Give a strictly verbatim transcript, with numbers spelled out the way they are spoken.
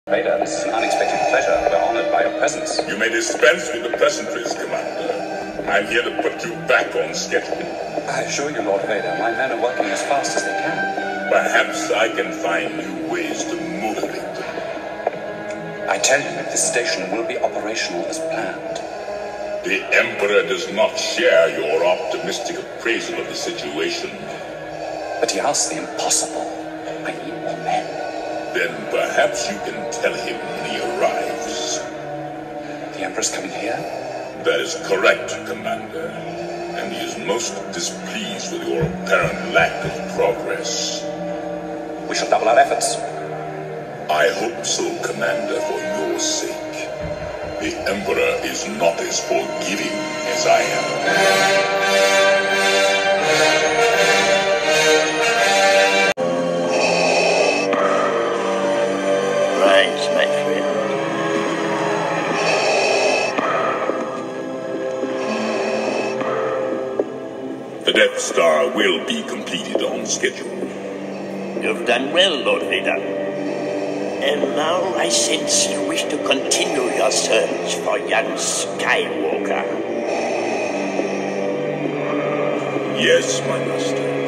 Vader, this is an unexpected pleasure. We're honored by your presence. You may dispense with the pleasantries, Commander. I'm here to put you back on schedule. I assure you, Lord Vader, my men are working as fast as they can. Perhaps I can find new ways to motivate them. I tell you, this station will be operational as planned. The Emperor does not share your optimistic appraisal of the situation. But he asks the impossible. I need more men. Then perhaps you can tell him when he arrives. The Emperor's coming here? That is correct, Commander. And he is most displeased with your apparent lack of progress. We shall double our efforts. I hope so, Commander, for your sake. The Emperor is not as forgiving as I am. Thanks, my friend. The Death Star will be completed on schedule. You've done well, Lord Vader. And now I sense you wish to continue your search for young Skywalker. Yes, my master.